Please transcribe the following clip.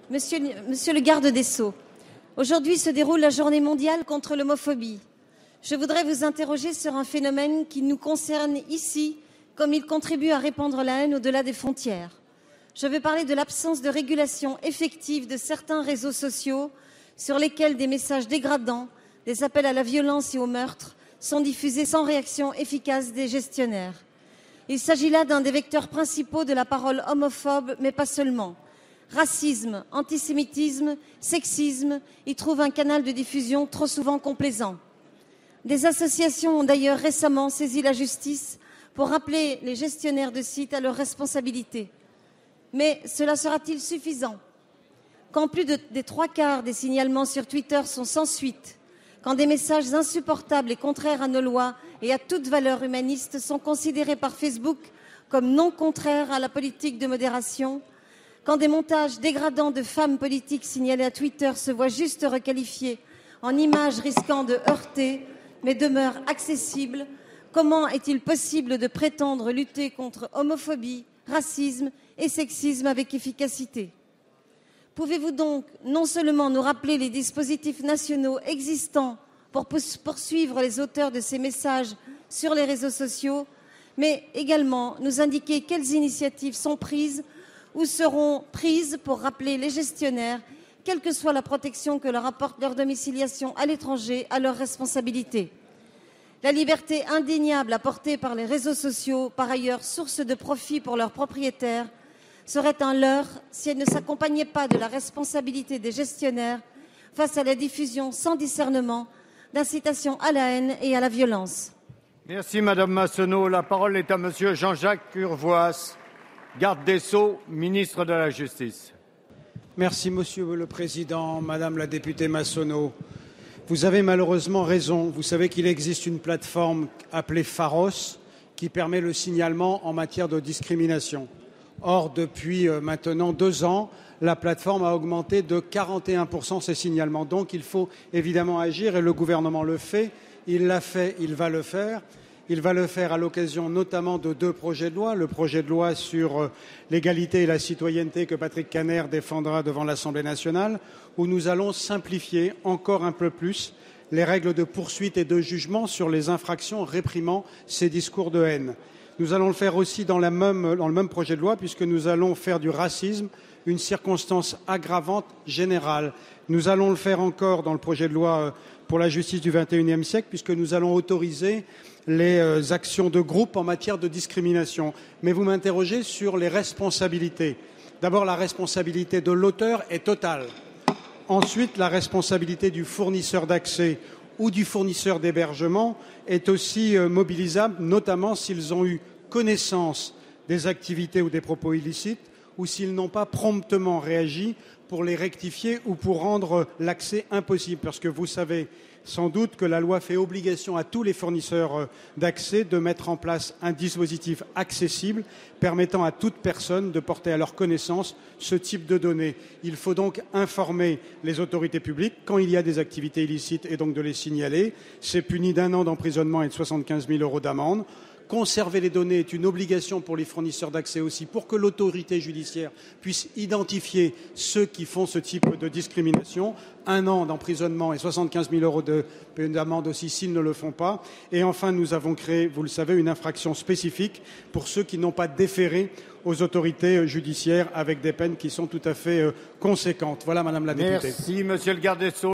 Monsieur le garde des Sceaux, aujourd'hui se déroule la journée mondiale contre l'homophobie. Je voudrais vous interroger sur un phénomène qui nous concerne ici, comme il contribue à répandre la haine au-delà des frontières. Je veux parler de l'absence de régulation effective de certains réseaux sociaux sur lesquels des messages dégradants, des appels à la violence et au meurtre sont diffusés sans réaction efficace des gestionnaires. Il s'agit là d'un des vecteurs principaux de la parole homophobe, mais pas seulement. Racisme, antisémitisme, sexisme y trouvent un canal de diffusion trop souvent complaisant. Des associations ont d'ailleurs récemment saisi la justice pour rappeler les gestionnaires de sites à leurs responsabilités. Mais cela sera-t-il suffisant? Quand plus des 3/4 des signalements sur Twitter sont sans suite, quand des messages insupportables et contraires à nos lois et à toute valeur humaniste sont considérés par Facebook comme non contraires à la politique de modération, quand des montages dégradants de femmes politiques signalés à Twitter se voient juste requalifiés en images risquant de heurter, mais demeurent accessibles, comment est-il possible de prétendre lutter contre homophobie, racisme et sexisme avec efficacité? Pouvez-vous donc non seulement nous rappeler les dispositifs nationaux existants pour poursuivre les auteurs de ces messages sur les réseaux sociaux, mais également nous indiquer quelles initiatives sont prises ou seront prises pour rappeler les gestionnaires, quelle que soit la protection que leur apporte leur domiciliation à l'étranger, à leur responsabilité? La liberté indéniable apportée par les réseaux sociaux, par ailleurs source de profit pour leurs propriétaires, serait un leurre si elle ne s'accompagnait pas de la responsabilité des gestionnaires face à la diffusion sans discernement d'incitation à la haine et à la violence. Merci Madame Massonneau. La parole est à Monsieur Jean-Jacques Urvoas, garde des Sceaux, ministre de la Justice. Merci Monsieur le Président, Madame la députée Massonneau. Vous avez malheureusement raison. Vous savez qu'il existe une plateforme appelée Pharos qui permet le signalement en matière de discrimination. Or, depuis maintenant 2 ans, la plateforme a augmenté de 41% ses signalements. Donc, il faut évidemment agir et le gouvernement le fait. Il l'a fait, il va le faire. Il va le faire à l'occasion notamment de 2 projets de loi. Le projet de loi sur l'égalité et la citoyenneté que Patrick Kanner défendra devant l'Assemblée nationale, où nous allons simplifier encore un peu plus les règles de poursuite et de jugement sur les infractions réprimant ces discours de haine. Nous allons le faire aussi dans le même projet de loi, puisque nous allons faire du racisme une circonstance aggravante générale. Nous allons le faire encore dans le projet de loi pour la justice du XXIe siècle, puisque nous allons autoriser les actions de groupe en matière de discrimination. Mais vous m'interrogez sur les responsabilités. D'abord, la responsabilité de l'auteur est totale. Ensuite, la responsabilité du fournisseur d'accès ou du fournisseur d'hébergement est aussi mobilisable, notamment s'ils ont eu connaissance des activités ou des propos illicites ou s'ils n'ont pas promptement réagi pour les rectifier ou pour rendre l'accès impossible. Parce que vous savez sans doute que la loi fait obligation à tous les fournisseurs d'accès de mettre en place un dispositif accessible permettant à toute personne de porter à leur connaissance ce type de données. Il faut donc informer les autorités publiques quand il y a des activités illicites et donc de les signaler. C'est puni d'1 an d'emprisonnement et de 75 000 € d'amende. Conserver les données est une obligation pour les fournisseurs d'accès aussi, pour que l'autorité judiciaire puisse identifier ceux qui font ce type de discrimination. 1 an d'emprisonnement et 75 000 € d'amende aussi s'ils ne le font pas. Et enfin, nous avons créé, vous le savez, une infraction spécifique pour ceux qui n'ont pas déféré aux autorités judiciaires avec des peines qui sont tout à fait conséquentes. Voilà, Madame la députée. Merci, Monsieur le garde des Sceaux.